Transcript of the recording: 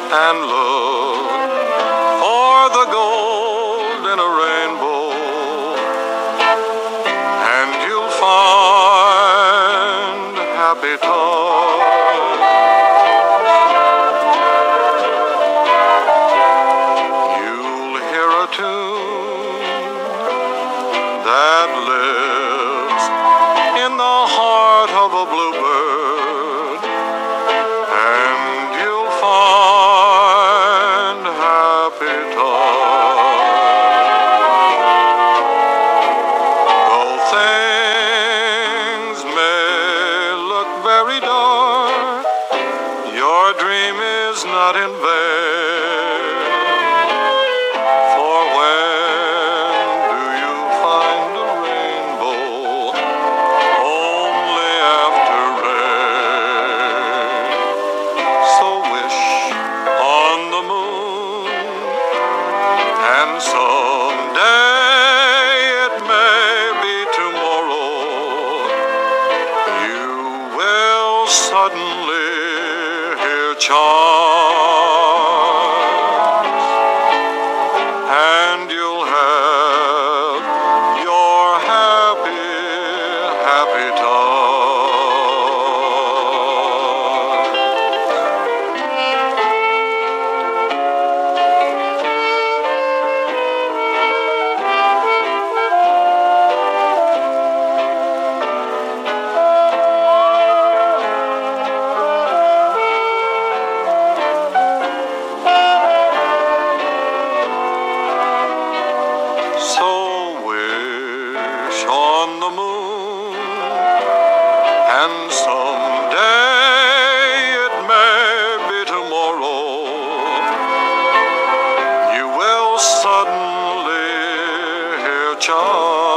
and look for the gold in a rainbow, and you'll find happy times. You'll hear a tune that lives in the heart of a bluebird, and you'll find happy times. Though things may look very dark, your dream is not in vain. For when do you find a rainbow? Only after rain. So wish on the moon, and someday, it may be tomorrow, you will suddenly hear chimes, and you'll have your happy, happy time. So wish on the moon, and someday, it may be tomorrow, you will suddenly hear chimes.